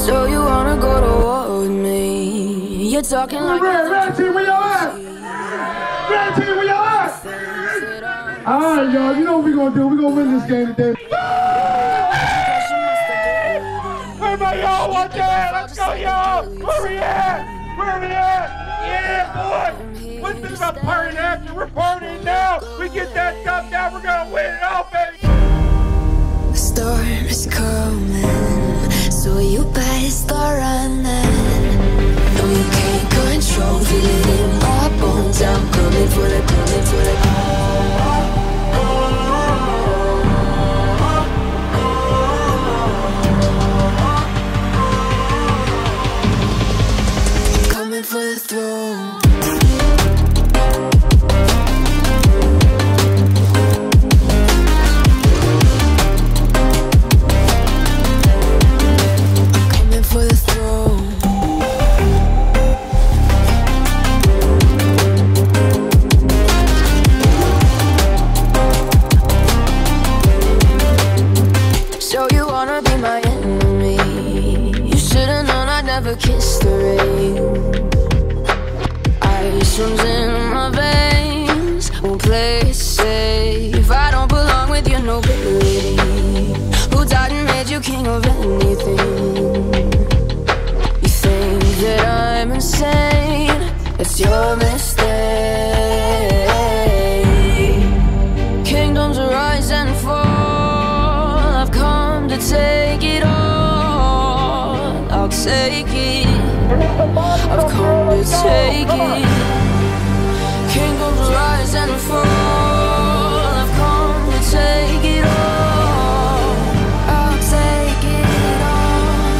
So you wanna go to war with me? You're talking like red team, where y'all at? Red team, where y'all at? Alright, y'all, you know what we gonna do? We gonna win this game today. Everybody, y'all, watch that! Let's go, y'all! Where we at? Where we at? Yeah, boy! What's this about partying after? We're partying now! We get that stuff down, we're gonna win it all, baby! the storm is coming, so you better start running. No, you can't control, feel it in my bones. I'm coming for the, coming for the. Coming for the throne. Kiss the rain. Ice runs in my veins. Won't play it safe. I don't belong with your nobility. Who died and made you king of anything? You think that I'm insane? It's your mistake. Kingdoms rise and fall. I've come to take it all. I'll take it. I've come to take it. Kingdoms rise and fall. I've come to take it all. I'll take it all.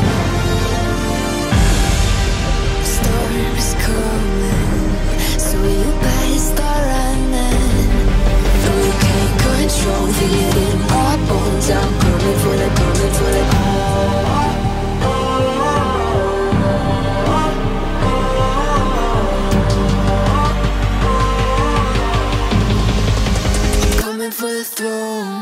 The storm is coming, so you better start running. No, you can't control, feel it in my bones. I'm coming for the, coming for the. For the throne.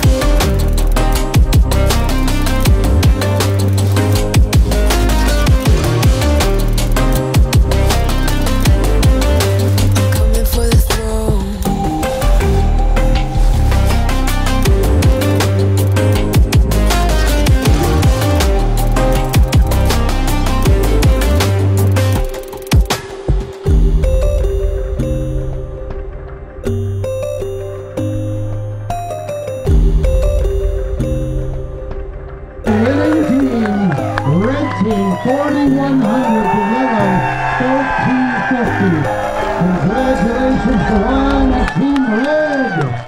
Red team 4100 to yellow 1350. Congratulations to Team Red.